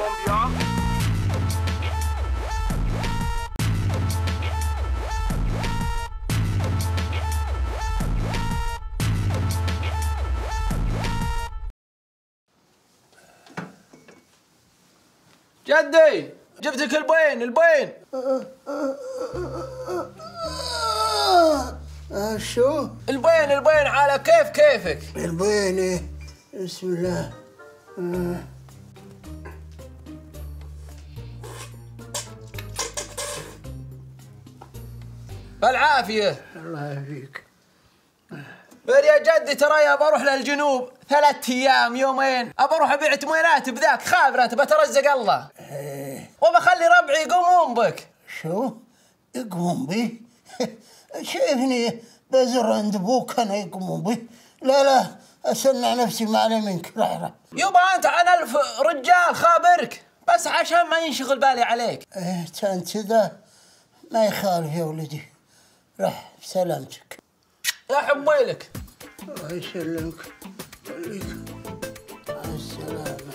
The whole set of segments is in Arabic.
Colombia. جدي جبتك البين. شو؟ البين على كيفك. البين إيه؟ بسم الله. بالعافية. الله يعافيك. بل يا جدي ترى يا بروح للجنوب 3 أيام يومين، أبروح أبيع تموينات بذاك خابرة بترزق الله. وبخلي ربعي يقومون بك. شو؟ يقومون بي؟ شايفني بزر عند ابوك انا يقومون بي؟ لا اسنع نفسي ما علي منك. راح يبا أنت عن 1000 رجال خابرك بس عشان ما ينشغل بالي عليك. انت ذا ما يخالف يا ولدي. راح بسلامتك. يا حبيلك. الله يسلمك. خليك. مع السلامة.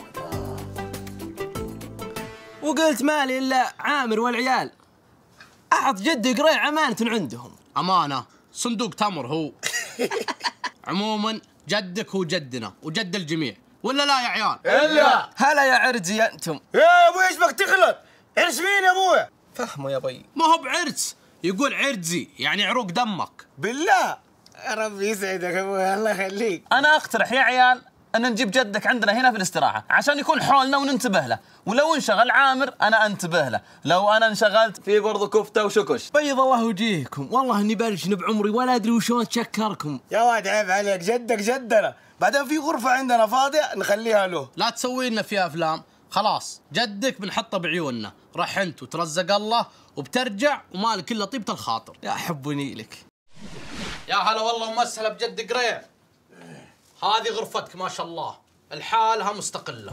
وقلت مالي إلا عامر والعيال. أحط جدي قريع أمانة عندهم. أمانة صندوق تمر هو. عموما جدك هو جدنا وجد الجميع ولا لا يا عيال؟ إلا هلا يا عرزي أنتم. يا ابوي ايش بك تغلط؟ عرس مين يا ابوي؟ فهموا يا بي. ما هو بعرس، يقول عرزي يعني عروق دمك. بالله يا ربي يسعدك يا ابوي الله يخليك. أنا أقترح يا عيال أن نجيب جدك عندنا هنا في الاستراحة عشان يكون حولنا وننتبه له، ولو انشغل عامر أنا أنتبه له، لو أنا انشغلت في برضو كفتة وشكش. بيض الله وجيهكم، والله إني بلشن بعمري ولا أدري وشون أتشكركم. يا واد عيب عليك، جدك جدنا، بعدين في غرفة عندنا فاضية نخليها له. لا تسوي لنا فيها أفلام، خلاص جدك بنحطه بعيوننا، رح أنت وترزق الله وبترجع ومالك إلا طيبة الخاطر. يا حبني لك. يا هلا والله ومسهلا بجد قريع. هذه غرفتك ما شاء الله، الحالها مستقلة.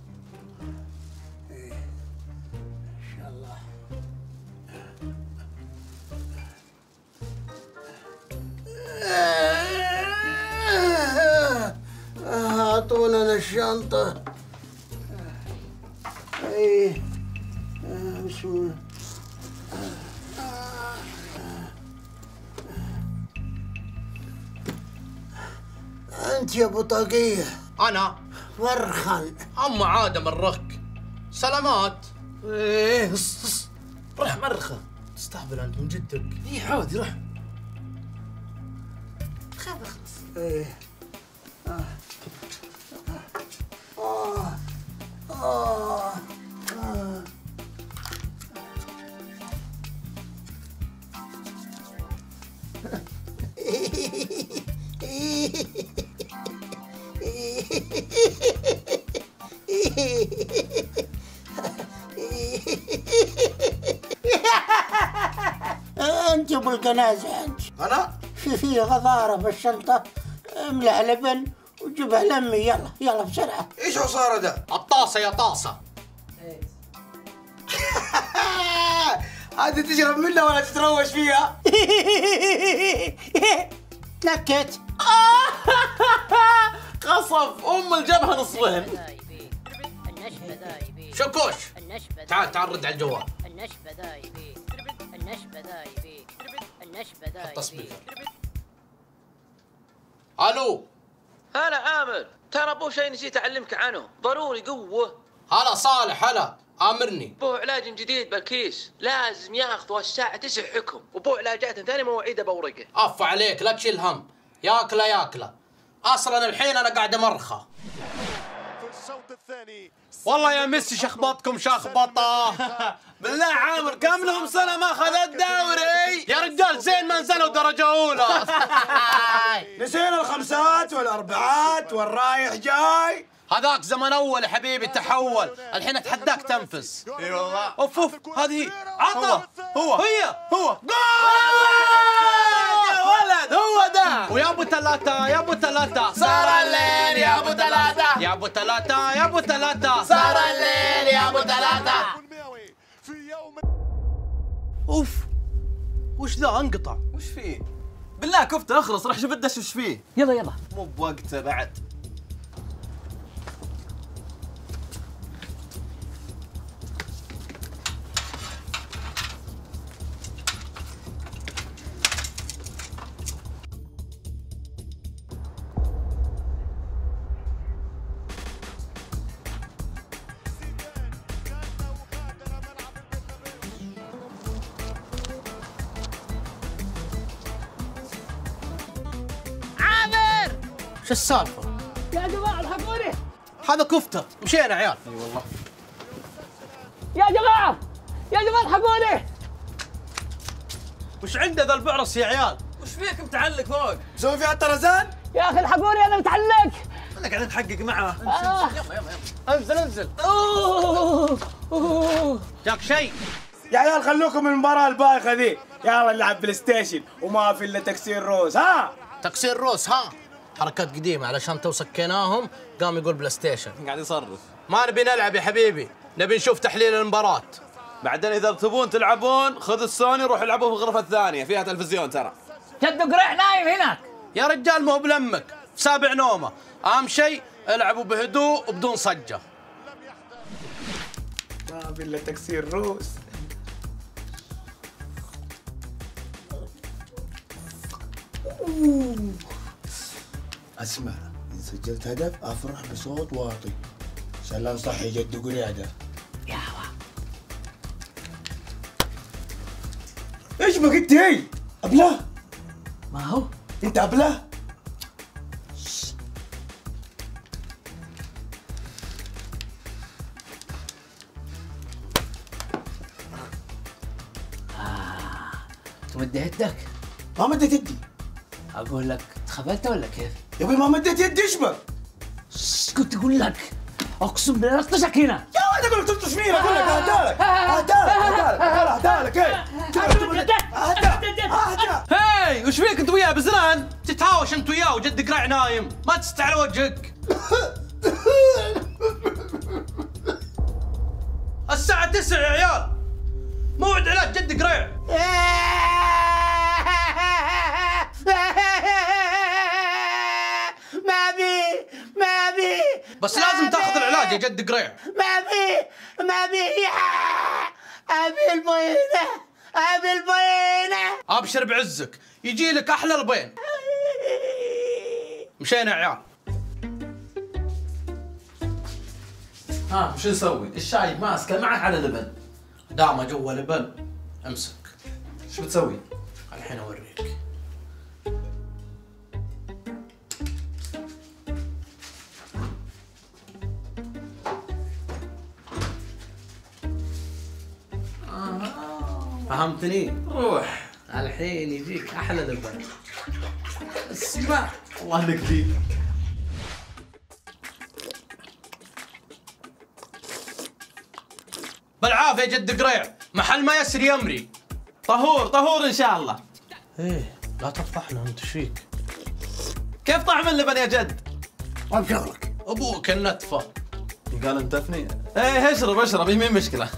إن شاء الله. أعطونا الشنطة. إيه بسم الله. أنت يا بطاقية. أنا فرخن. أما عادة مرخك. سلامات. إيه روح مرخة. تستهبل أنت من جدك. إيه عادي روح. إيه. انت ابو القنازه انت. انا؟ في غضاره في الشنطه، املأ لبن وجيبها لمي. يلا بسرعه. ايش عصارة ده؟ الطاسة يا طاسة. هذه تشرب منها ولا تتروش فيها؟ تلكت. قصف الجبهة نصفين. النشبة ذايبين. شكوش تعال رد على الجوال. النشبة ذايبين. النشبة ذايبين. النشبة ذايبين. تصبير. الو. هلا عامر، ترى ابو شيء نسيت اعلمك عنه، ضروري قوه. هلا صالح، هلا امرني. ابو علاج جديد بالكيس، لازم ياخذوا الساعه 9 حكم، وابو علاجات ثاني مواعيده بورقه. عفو عليك، لا تشيل هم، ياكله اصلا الحين انا قاعد امرخه. والله يا ميسي شخبطكم شخبطه. بالله عامر كم لهم سنه ما اخذ الدوري؟ يا رجال زين ما نزلوا درجه اولى. نسينا الخمسات والاربعات والرايح جاي. هذاك زمن اول يا حبيبي، تحول، الحين اتحداك تنفس. اي والله. اوف هذه عطه هو جول يا ولد، هو ده. ويا ابو ثلاثة صار الليل يا ابو ثلاثة، يا ابو ثلاثة صار الليل يا ابو ثلاثة. اوف وش ذا انقطع؟ وش فيه؟ بالله كفته اخلص، راح شوف الدش وش فيه. يلا مو بوقته بعد. شو السالفه؟ يا جماعه الحقوني. هذا كفته، مشينا عيال. اي والله. يا جماعه الحقوني. وش عنده ذا البعرس يا عيال؟ وش فيك متعلق فوق؟ مسوي فيها الطرزان؟ يا اخي الحقوني انا متعلق. انا قاعد نحقق معه. انزل انزل. جاك شيء؟ يا عيال خلوكم من المباراة البايخة ذي، يلا نلعب بلاي ستيشن وما في الا تكسير روس. ها؟ تكسير روس ها؟ حركات قديمة علشان تو سكيناهم قام يقول بلاي ستيشن. قاعد يصرف. ما نبي نلعب يا حبيبي، نبي نشوف تحليل المباراة. بعدين اذا تبون تلعبون خذ السوني روح العبوه في الغرفه الثانيه فيها تلفزيون ترى. جد قريع نايم هناك. يا رجال ما هو بلمك، في سابع نومه، أهم شيء العبوا بهدوء وبدون صجة. ما في الا تكسير روس. اسمع، إن سجلت هدف افرح بصوت واطي عشان لا نصحي جد قريعده. يا هوا ايش ما قلت هي؟ ابله؟ ما هو انت ابله؟ تمد يدك. ما مدت يدي. اقول لك تخبلت ولا كيف؟ يا ابوي ما مدت يدي، ايش بك؟ كنت اقول لك اقسم بالله اطشك هنا. يا ولد اقول لك تلطش مين؟ اقول لك اهدالك اهدالك ايه؟ هاي وش فيك انت وياه بزران؟ تتهاوش انت وياه وجد قرع نايم، ما تستع على وجهك. الساعة 9 يا عيال، موعد علاج جد قريع. ما بي بس لازم تاخذ العلاج يا جد قريع. ما بي ابي البينه ابشر بعزك، يجي لك احلى البين. مشينا يا عيال. ها وش نسوي؟ الشاي ماسكه معك على لبن. دامه جوا لبن، امسك. شو بتسوي؟ الحين اوريك. فهمتني؟ روح. الحين يجيك احلى لبن. اسمع الله لك فيك. بالعافيه يا جد قريع، محل ما يسري يمري. طهور ان شاء الله. ايه لا تفضحنا، انت ايش فيك؟ كيف طعم اللبن يا جد؟ ما بشغلك. ابوك النتفه. قال انتفني. ايه اشرب يمين مشكله.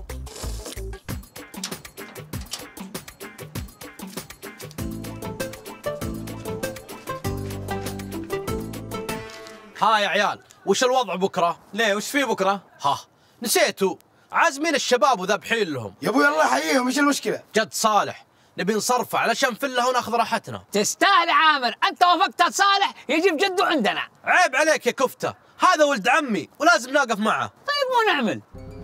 ها يا عيال، وش الوضع بكره؟ ليه وش في بكره؟ ها نسيتوا، عازمين الشباب وذابحين لهم. يا ابوي الله يحييهم، ايش المشكله؟ جد صالح، نبي نصرفه علشان فله وناخذ راحتنا. تستاهل يا عامر، انت وافقت صالح يجيب جده عندنا. عيب عليك يا كفته، هذا ولد عمي ولازم نقف معه. طيب ونعمل.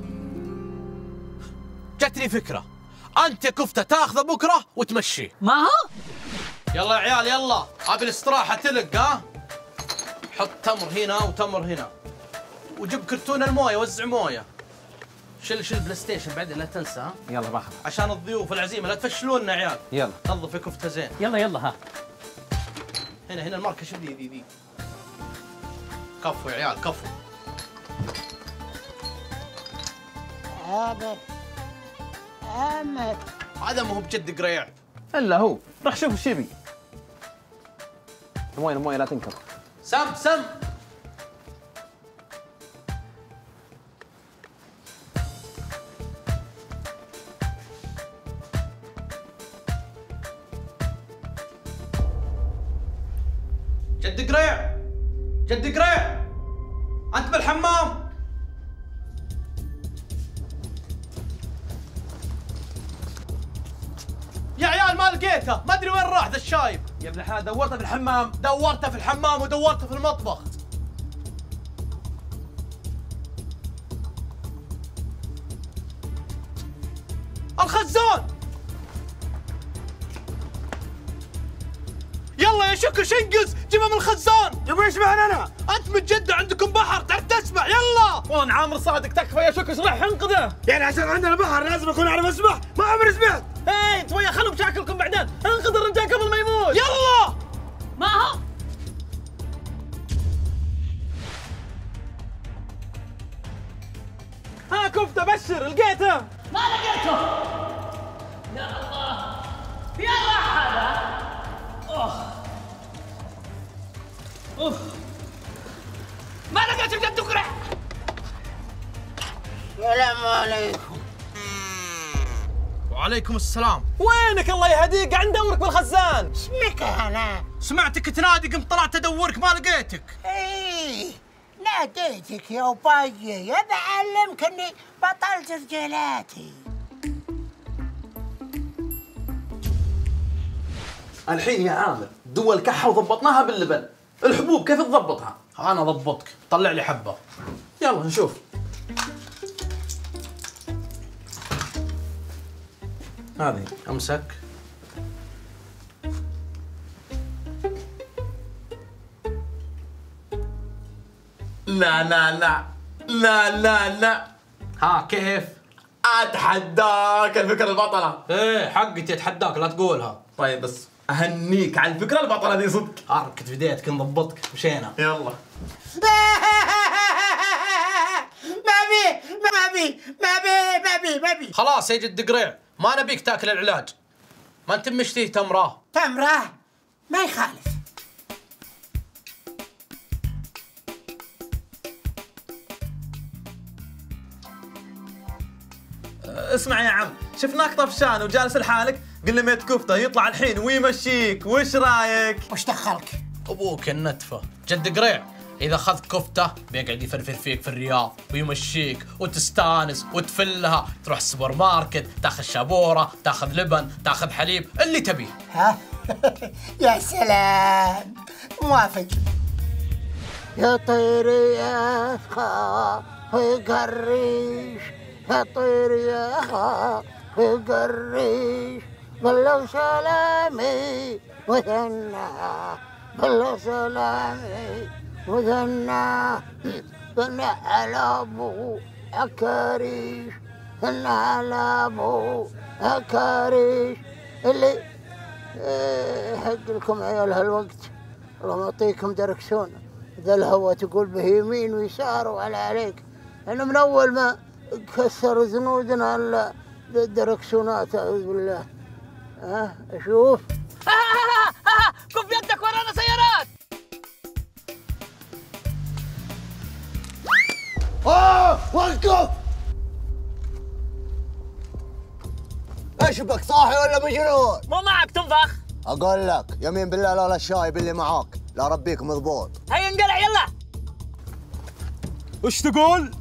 جتني فكره، انت يا كفته تاخذه بكره وتمشيه. ما هو يلا يا عيال يلا، ابي الاستراحه تلق. ها حط تمر هنا وتمر هنا، وجيب كرتون المويه، وزع مويه. شيل بلاي ستيشن بعدين لا تنسى. ها يلا باخذ. عشان الضيوف العزيمه لا تفشلونا يا عيال. يلا نظف يا كفته زين. يلا ها. هنا الماركه شو ذي. كفو يا عيال كفو. عامر هذا ما هو بجد قريع. الا هو. راح شوف وش يبي. المويه لا تنكر. سم جد قريع انت بالحمام. يا عيال ما لقيته، ما ادري وين راح ذا الشايب. يا ابن الحلال دورته في الحمام. دورته في الحمام ودورته في المطبخ. الخزان. يلا يا شكش انقز جيبها من الخزان. يبغى يشبهني انا؟ انت من جده عندكم بحر تعرف تسبح يلا. والله عامر صادق تكفى يا شكش راح انقذه. يعني عشان عندنا بحر لازم اكون اعرف اسبح؟ ما عمري سبحت. هاي انت ويا خلوا مشاكلكم بعدين، انقذ الرجال قبل ما يموت. يلا ما هو ها كفته بشر لقيته. ما لقيته. يا الله في راح هذا. اوه ما لقيته بجد قرع. السلام عليكم. وعليكم السلام. وينك الله يهديك؟ قاعد ندورك بالخزان. اسمك انا؟ سمعتك تنادي قمت طلعت ادورك ما لقيتك. ايه ناديتك يا وباجي، يا بعلمك اني بطلت رجالاتي. الحين يا عامر دول كحه وضبطناها باللبن، الحبوب كيف تضبطها؟ انا ضبطك، طلع لي حبه. يلا نشوف. هذه امسك. لا لا لا لا لا لا، ها كيف؟ اتحداك الفكره البطله. ايه حقتي اتحداك لا تقولها. طيب بس اهنيك على الفكره البطله دي صدق. اركت في يديتك نضبطك مشينا. يلا. ما بي. خلاص يا جد قريع ما نبيك تاكل العلاج. ما انت مشتيه تمره. تمره ما يخالف. اسمع يا عم، شفناك طفشان وجالس لحالك، قلنا ميت كفته يطلع الحين ويمشيك، وش رايك؟ وش دخلك؟ ابوك النتفه. جد قريع اذا اخذت كفته بيقعد يفرفر فيك في الرياض ويمشيك وتستانس وتفلها، تروح السوبر ماركت تاخذ شابوره، تاخذ لبن، تاخذ حليب، اللي تبيه. ها يا سلام موافق. يا طيري يا في قريش، يا طيري يا في قريش، بلغ سلامي وثنى، بلغ سلامي وثنى، ثنى على ابو عكاريش، ثنى على ابو عكاريش اللي حق لكم عيال هالوقت. الله يعطيكم دركسون، ذا الهوى تقول به يمين ويسار وعلى عليك. انا من اول ما كسر زنودنا الدركسونات اعوذ بالله. اشوف كف يدك ورانا سيارات. وقف. ايش بك صاحي ولا مجنون؟ مو معك تنفخ. اقول لك يمين بالله لا الشايب اللي معاك لا ربيك مضبوط. هيا انقلع يلا. وش تقول؟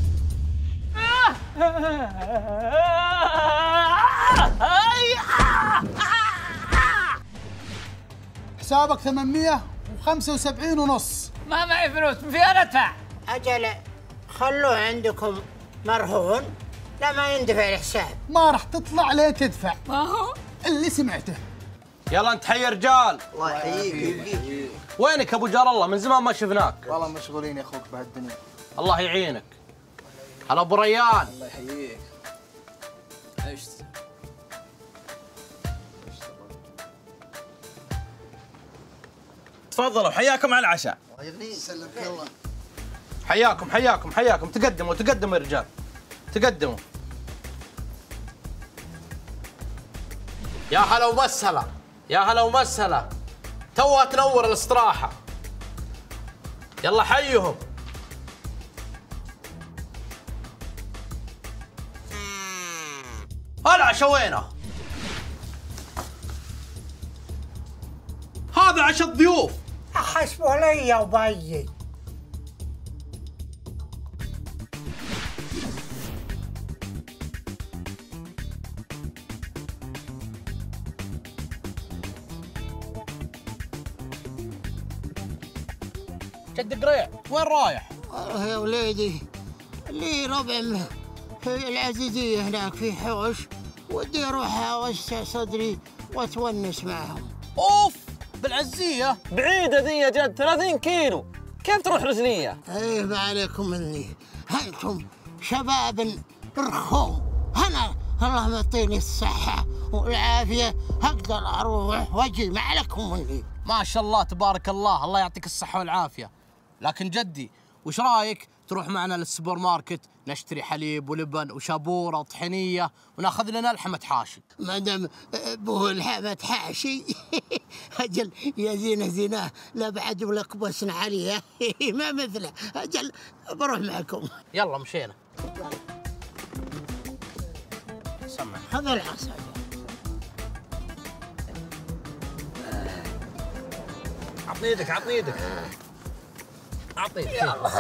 حسابك 875 ونص. ما معي فلوس، فيها ندفع. اجل خلوه عندكم مرهون، لا ما يندفع الحساب. ما راح تطلع لين تدفع ما هو اللي سمعته. يلا انت حي رجال. الله يحييك. وينك ابو جار الله؟ من زمان ما شفناك. والله مشغولين يا اخوك بهالدنيا. الله يعينك. هلا ابو ريان. الله يحييك. ايش تفضلوا حياكم على العشاء. الله يغنيك. سلمك الله. حياكم حياكم حياكم. تقدموا تقدموا يا رجال، تقدموا. يا هلا ومسهلا، يا هلا ومسهلا. توها تنور الاستراحة. يلا حيهم. العشاء وينه؟ هذا عشاء الضيوف. حسبوا علي يا وبايي. جد قريع وين رايح؟ يا وليدي لي ربع في العزيزية هناك في حوش، ودي اروح اوسع صدري واتونس معهم. اوف بالعزية. بعيدة ذي يا جد، 30 كيلو، كيف تروح رجلية؟ ايه ما عليكم مني، انتم شباب رخوم، انا الله يعطيني الصحة والعافية اقدر اروح واجي، ما عليكم مني. ما شاء الله تبارك الله، الله يعطيك الصحة والعافية. لكن جدي وش رايك تروح معنا للسوبر ماركت نشتري حليب ولبن وشابورة وطحينية وناخذ لنا لحمة حاشي. ما دام ابوه لحمة حاشي اجل يا زينه زيناه، لا بعد ولا كبسنا عليه ما مثله. اجل بروح معكم. يلا مشينا. سمع هذا الحصى. عطني يدك، عطني يدك، عطني يدك.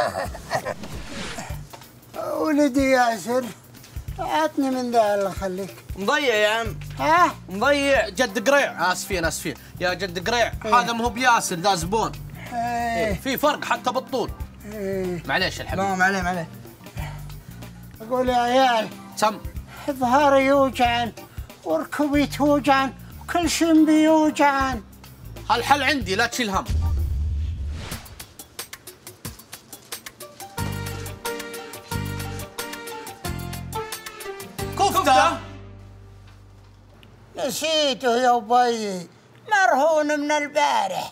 ولدي ياسر عطني من ذا الله يخليك. مضيع يا عم. ها؟ مضيع. جد قريع. اسفين يا جد قريع، هذا مو بياسر، ذا زبون. في فرق حتى بالطول. معليش الحبيب. لا معليه. اقول يا عيال سم. ظهري يوجعن وركبي توجعن وكل شيء بيوجعن. هالحل عندي، لا تشيل هم. كفتة. نسيته يا أبي، مرهون من البارح.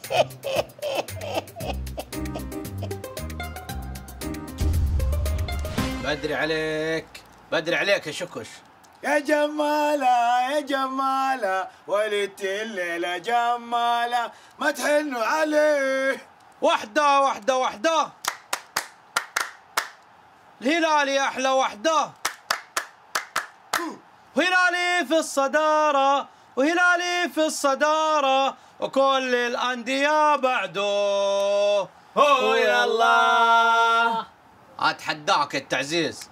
بدري عليك يا شكش. يا جمالة يا جمالة، ولدت الليلة جمالة، ما تحنوا عليه. وحدة الهلالي أحلى وحدة، وهلالي في الصدارة وكل الأندية بعده. هو يلا. أتحداك التعزيز.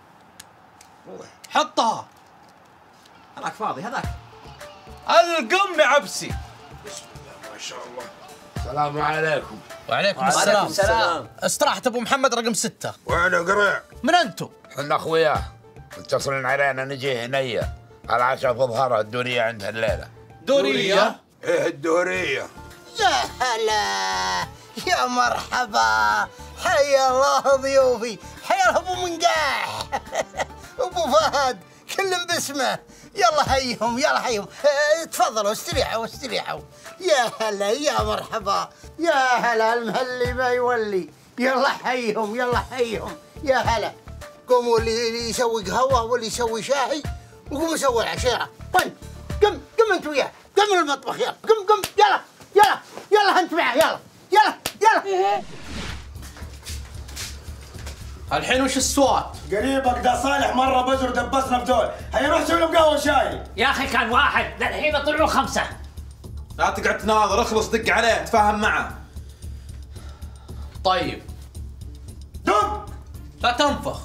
حطها. هذاك فاضي هذاك. القم عبسي. ما شاء الله. السلام عليكم. وعليكم السلام. استراحة أبو محمد رقم 6. وانا قريع. من أنتم؟ احنا اخوياه متصلين علينا نجي هنية على عشاء تظهر الدورية عندها الليلة. دورية؟ ايه الدورية. يا هلا يا مرحبا، حيا الله ضيوفي، حيا ابو منقاح ابو فهد كلهم باسمه. يلا حيهم تفضلوا استريحوا. يا هلا يا مرحبا، يا هلا المهلي ما يولي. يلا حيهم يا هلا. قوموا اللي يسوي قهوه واللي يسوي شاي، وقوموا سووا العشيره. طيب قم انت وياه، قم المطبخ. يلا قم يلا انت معه. يلا الحين وش السوات؟ قريبك ده صالح مرة بزر دبسنا بدول، هيروح سوي لهم قهوة شاي. يا اخي كان واحد، للحين طلعوا 5. لا تقعد تناظر، اخلص دق عليه تفاهم معه. طيب دق. لا تنفخ.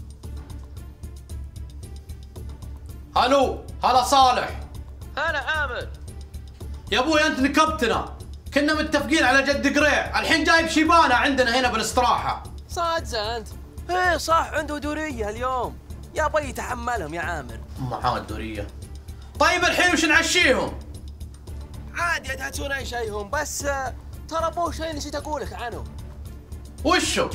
الو، هلا صالح. انا عامر. يا ابوي انت نكبتنا، كنا متفقين على جد قريع، الحين جايب شيبانه عندنا هنا بالاستراحه. صادق انت؟ ايه صح، عنده دوريه اليوم، يا بي يتحملهم يا عامر. معاه الدوريه. طيب الحين وش نعشيهم؟ عادي يدهسون اي شيء هم، بس ترى ابوه شيء نسيت اقول لك عنه. وشو؟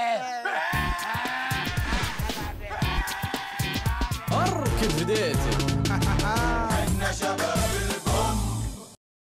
اركب بديتي.